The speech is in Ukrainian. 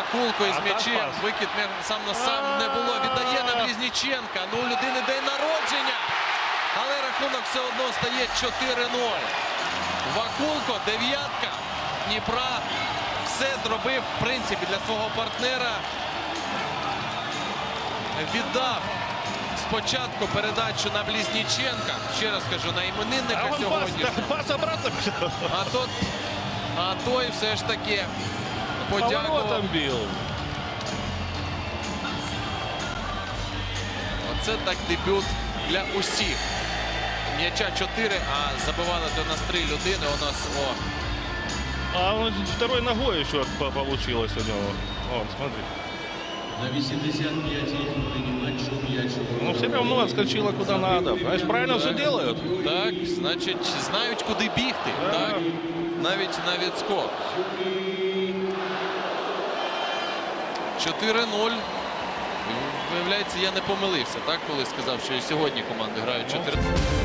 Вакулко із м'ячем. Викид сам на сам не було. Віддає на Близніченка. Ну, у людини день народження. Але рахунок все одно стає 4-0. Вакулко, дев'ятка Дніпра. Все зробив, в принципі, для свого партнера. Віддав спочатку передачу на Близніченка. Ще раз кажу, на іменинника сьогодні. Пас обратно. А той все ж таки подякував. Оце так дебют для усіх. М'яча 4, а забивали до нас 3 людини. У нас А он второй ногой еще получилось у него. Вон, смотри. На 85-й хвилині матчу м'яч. Ну, все равно отскочила куда надо. Знаешь, правильно все делают. Так, значить, знають, куди бігти. Да. Так, навіть на відскок. 4-0. Виявляється, я не помилився, так, коли сказав, що і сьогодні команди грають 4-0.